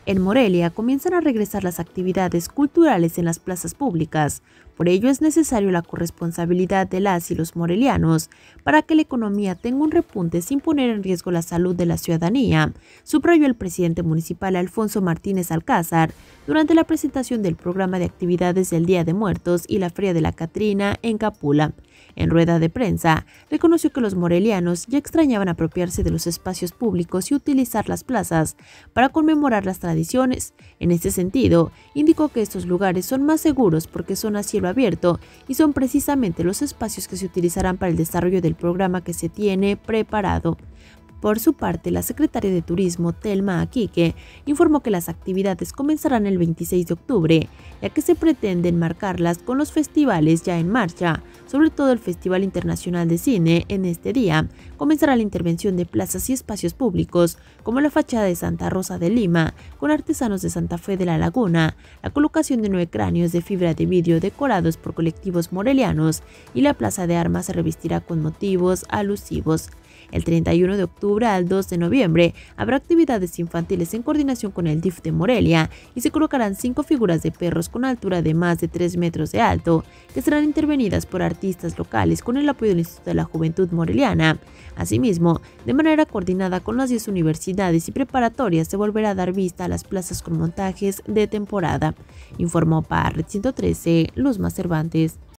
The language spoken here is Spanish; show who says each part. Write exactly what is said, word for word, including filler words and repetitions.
Speaker 1: En Morelia comienzan a regresar las actividades culturales en las plazas públicas. Por ello es necesario la corresponsabilidad de las y los morelianos para que la economía tenga un repunte sin poner en riesgo la salud de la ciudadanía, subrayó el presidente municipal Alfonso Martínez Alcázar durante la presentación del programa de actividades del Día de Muertos y la Feria de la Catrina en Capula. En rueda de prensa, reconoció que los morelianos ya extrañaban apropiarse de los espacios públicos y utilizar las plazas para conmemorar las tradiciones. En este sentido, indicó que estos lugares son más seguros porque son a cielo abierto y son precisamente los espacios que se utilizarán para el desarrollo del programa que se tiene preparado. Por su parte, la secretaria de Turismo, Telma Aquique, informó que las actividades comenzarán el veintiséis de octubre, ya que se pretende enmarcarlas con los festivales ya en marcha, sobre todo el Festival Internacional de Cine. En este día comenzará la intervención de plazas y espacios públicos, como la fachada de Santa Rosa de Lima, con artesanos de Santa Fe de la Laguna, la colocación de nueve cráneos de fibra de vidrio decorados por colectivos morelianos, y la Plaza de Armas se revestirá con motivos alusivos. El treinta y uno de octubre al dos de noviembre habrá actividades infantiles en coordinación con el D I F de Morelia y se colocarán cinco figuras de perros con altura de más de tres metros de alto, que serán intervenidas por artistas locales con el apoyo del Instituto de la Juventud Moreliana. Asimismo, de manera coordinada con las diez universidades y preparatorias, se volverá a dar vista a las plazas con montajes de temporada, informó para Red ciento trece Luzma Cervantes.